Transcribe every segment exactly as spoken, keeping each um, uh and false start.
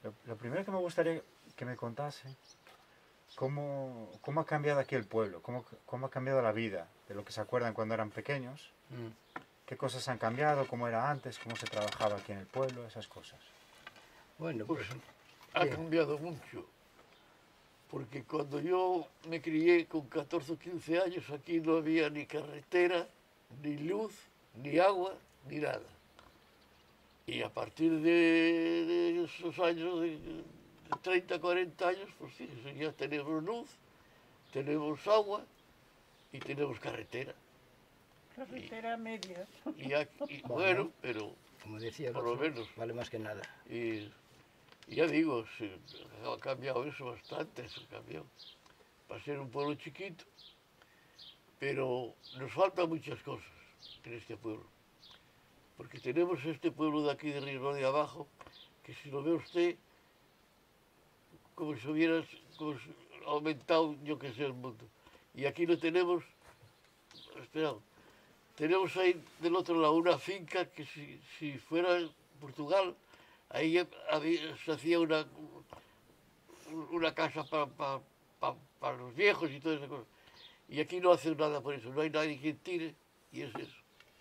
Lo, lo primero que me gustaría que me contase, ¿cómo, cómo ha cambiado aquí el pueblo? ¿Cómo, ¿Cómo ha cambiado la vida? De lo que se acuerdan cuando eran pequeños. Mm. ¿Qué cosas han cambiado? ¿Cómo era antes? ¿Cómo se trabajaba aquí en el pueblo? Esas cosas. Bueno, pues, pues ha cambiado mucho. Porque cuando yo me crié con catorce o quince años, aquí no había ni carretera, ni luz, ni agua, ni nada. Y a partir de, de esos años, de, de treinta, cuarenta años, pues fíjense, ya tenemos luz, tenemos agua y tenemos carretera. Carretera y, media. Y, aquí, y bueno, pero como decía por lo menos vale más que nada. Y, y ya digo, sí, ha cambiado eso bastante, eso cambió. Para ser un pueblo chiquito, pero nos faltan muchas cosas en este pueblo. Porque tenemos este pueblo de aquí de Río de Abajo, que si lo ve usted, como si hubiera como si aumentado, yo que sé, el mundo. Y aquí lo tenemos, espera, tenemos ahí del otro lado una finca que si, si fuera Portugal, ahí había, se hacía una, una casa para, para, para, para los viejos y todas esas cosas. Y aquí no hacen nada por eso, no hay nadie que tire, y es eso.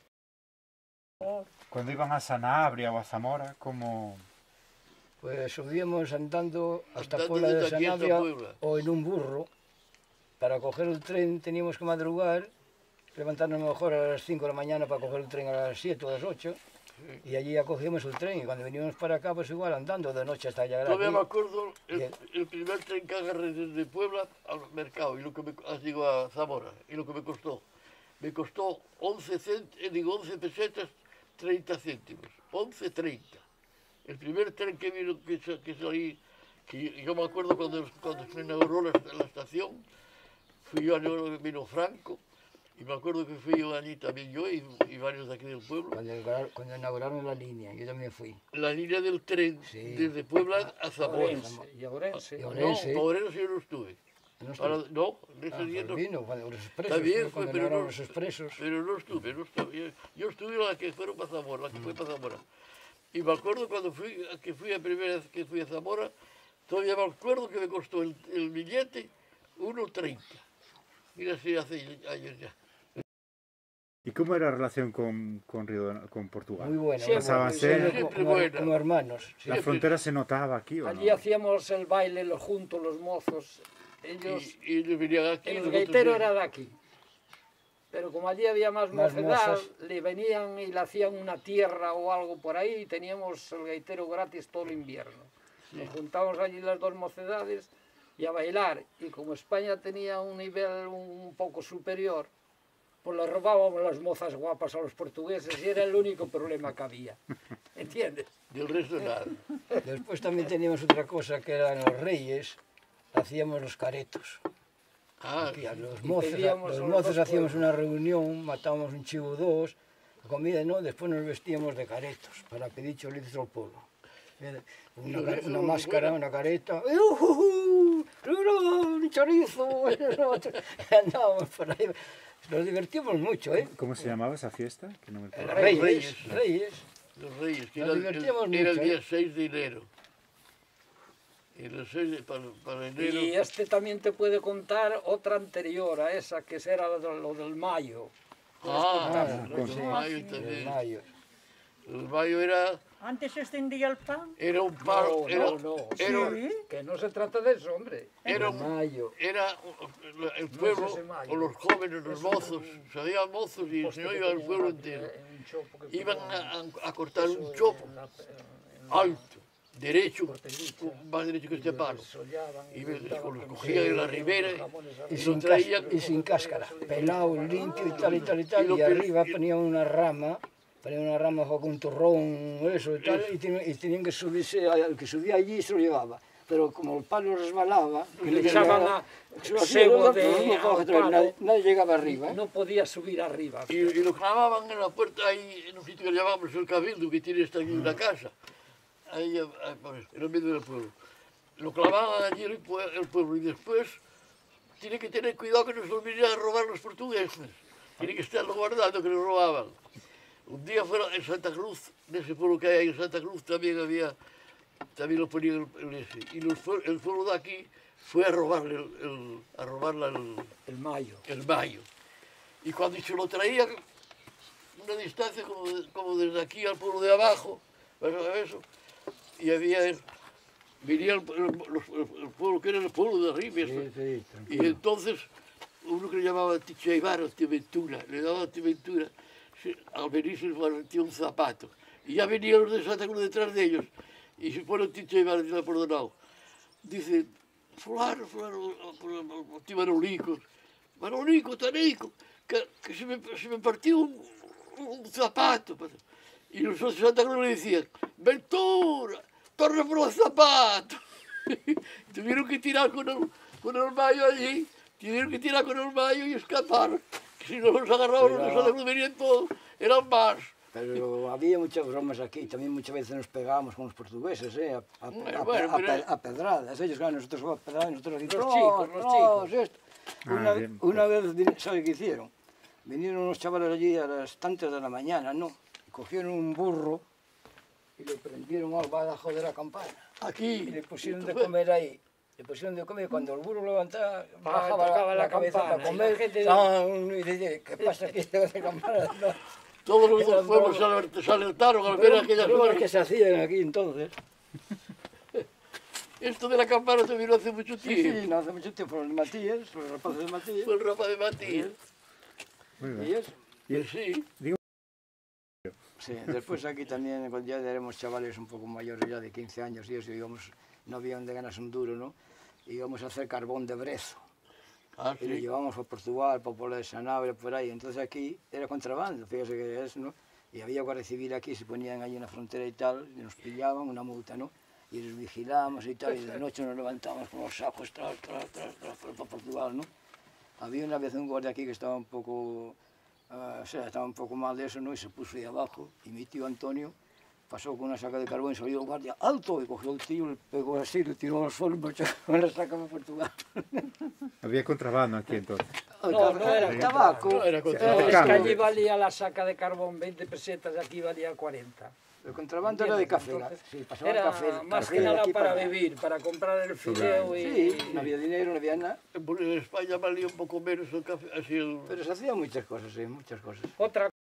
Cuando iban a Sanabria o a Zamora, ¿cómo...? Pues subíamos andando hasta andando Puebla de Sanabria o en un burro. Para coger el tren teníamos que madrugar, levantarnos mejor a las cinco de la mañana para coger el tren a las siete o a las ocho. Sí. Y allí ya cogíamos el tren y cuando veníamos para acá, pues igual andando de noche hasta llegar Todavía aquí. me acuerdo el, el primer tren que agarré desde Puebla al mercado, y lo que me, digo a Zamora, y lo que me costó. Me costó once, cent, digo, once pesetas, treinta céntimos. once treinta. El primer tren que vino, que, que salí, que yo me acuerdo cuando, cuando se inauguró la, la estación, fui yo, vino Franco, y me acuerdo que fui yo allí también yo y, y varios de aquí del pueblo. Cuando, cuando inauguraron la línea, yo también fui. La línea del tren, sí. Desde Puebla a Zamora. Y a Orense. Y a Orense. No, a Orense yo no estuve. No, Para, no, en ese ah, día no. Vino, cuando los expresos, también fue, fue, pero no, los expresos. Pero no estuve, no estuve. Yo, yo estuve la que fueron para Zamora, la que mm. fue para Zamora. Y me acuerdo cuando fui, que fui la primera vez que fui a Zamora, todavía me acuerdo que me costó el, el billete uno treinta. Mira si hace años ya. ¿Y cómo era la relación con, con, Río, con Portugal? Muy buena. Siempre, buena. Ser, siempre como, buena. Como hermanos. ¿La siempre. frontera se notaba aquí o Allí no? hacíamos el baile los juntos, los mozos. Ellos, y, y ellos venían aquí. El gaitero era de aquí. Pero como allí había más, más mocedad, mozas. Le venían y le hacían una tierra o algo por ahí y teníamos el gaitero gratis todo el invierno. Sí. Nos juntábamos allí las dos mocedades y a bailar. Y como España tenía un nivel un poco superior, pues le robábamos las mozas guapas a los portugueses y era el único problema que había. ¿Entiendes? Y el resto nada. Después también teníamos otra cosa que eran los reyes, hacíamos los caretos. Ah, Aquí, a los mozos, a, los mozos hacíamos una reunión, matábamos un chivo o dos, comida no, después nos vestíamos de caretos para pedir chorizos al pueblo. Una, una máscara, una careta, ¡uh! ¡Un chorizo! Andábamos por ahí. Nos divertimos mucho, ¿eh? ¿Cómo se llamaba esa fiesta? Que no me Reyes, Reyes. Reyes. Los Reyes, que nos era, divertíamos el, mucho, era el día ¿eh? seis de enero. Y el seis de, para, para enero... Y este también te puede contar otra anterior a esa, que era lo, de, lo del mayo. Ah, los del mayo también. Mayo. El mayo era... ¿Antes se extendía el pan? Era un palo... No, era, no, no. Era, ¿Sí? Que no se trata de eso, hombre. Era, el mayo. Era el pueblo, no es o los jóvenes, los mozos, se había mozos y el señor iba al pueblo entero. Iban a, a cortar un chopo alto, derecho, más derecho que este palo. Y los cogían en la ribera y, y sin traían... Y sin cáscara, pelado, limpio y tal y tal y tal. Y, y arriba ponían una rama. Ponía una rama con un turrón, eso y tal, y, ten, y tenían que subirse, el que subía allí se lo llevaba. Pero como el palo resbalaba, y le echaban a sebo de nadie, nadie llegaba arriba. ¿eh? No podía subir arriba. Y, y lo clavaban en la puerta ahí, en un sitio que llamamos el Cabildo, que tiene esta aquí una casa, ahí en el medio del pueblo. Lo clavaban allí el pueblo y después tiene que tener cuidado que no se lo vinieran a robar los portugueses. Tiene que estarlo guardando que lo robaban. Un día fueron en Santa Cruz, en ese pueblo que hay en Santa Cruz también había, también lo ponían el, el ese. Y los, el pueblo de aquí fue a robarle el, el, a robarle el, el mayo. El mayo. Y cuando se lo traían una distancia como, de, como desde aquí al pueblo de abajo, eso, y había, venía el, el, el pueblo que era el pueblo de arriba. Sí, sí, y entonces uno que le llamaba Ticho Ibarra, Tío Ventura, le daba a Tío Ventura, al venir se le valentía un zapato. Y ya venían los de Santa Cruz detrás de ellos. Y se pone el Ticho Ibarra y le ha perdonado. Dice, fulano, fulano, tío Manolico, Manolico, Tanico, que, que se, me, se me partió un, un zapato. Y los de Santa Cruz le decían, Ventura, torna por los zapatos. Tuvieron que tirar con el, con el mayo allí. Tuvieron que tirar con el mayo y escapar. Que si no los agarraban, los Santa Cruz venían todos, eran más. Pero había muchas bromas aquí, también muchas veces nos pegábamos con los portugueses, ¿eh? A, a, bueno, a, bueno, a, pero... a, a pedradas. Ellos, claro, nosotros a pedradas, nosotros así, los no, chicos, los no, chicos. Esto. Ah, Una, bien, una vez, ¿sabe qué hicieron? Vinieron unos chavales allí a las tantas de la mañana, ¿no? Cogieron un burro y le prendieron al badajo de la campana. Aquí. Y le pusieron de comer ahí. Le pusieron de comer, cuando el burro levantaba, Ah, bajaba la, tocaba la la cabeza campana, para y comer. la gente- Ah, y dice, ¿qué pasa aquí de la campana? No. Todos los Eran pueblos bromas. se alertaron al ver Bromas aquellas bromas horas. que se hacían aquí entonces. Esto de la campana se vino hace mucho Sí, tiempo. sí, no hace mucho tiempo, los de Matías, los rapaces de Matías. Fue el Rafa de Matías. Muy Y bien. eso. Pues sí. Sí, después aquí también, cuando ya éramos chavales un poco mayores, ya de quince años y eso, íbamos, no había donde ganas un duro, ¿no? Íbamos a hacer carbón de brezo. Ah, Y lo sí. llevábamos a Portugal, para Puebla de Sanabria, por ahí. Entonces aquí era contrabando, fíjese que es, ¿no? Y había guardia civil aquí, se ponían ahí en la frontera y tal, y nos pillaban una multa, ¿no? Y los vigilábamos y tal, y de noche nos levantábamos con los sacos, tras, tras, tras, tras, para Portugal, ¿no? Había una vez un guardia aquí que estaba un poco, uh, o sea, estaba un poco mal de eso, ¿no? Y se puso ahí abajo, y mi tío Antonio pasó con una saca de carbón y salió el guardia, ¡alto! Y cogió el tío, le pegó así, le tiró al suelo y marchó con la saca para Portugal. Había contrabando aquí entonces. No, no era tabaco. No era No, contrabando. es que Cambio. allí valía la saca de carbón veinte pesetas, aquí valía cuarenta. El contrabando era de café, Entonces, sí, pasaba era café. más café que de nada aquí para allá. vivir, para comprar el fideo y... Sí, no había dinero, no había nada, En España valía un poco menos el café, así el... pero se hacían muchas cosas, sí, muchas cosas. Otra